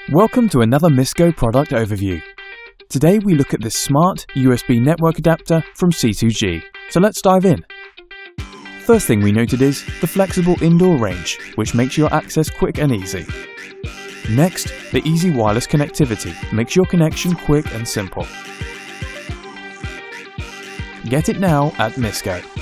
Welcome to another Misco product overview. Today we look at this smart USB network adapter from C2G, so let's dive in. First thing we noted is the flexible indoor range, which makes your access quick and easy. Next, the easy wireless connectivity makes your connection quick and simple. Get it now at Misco.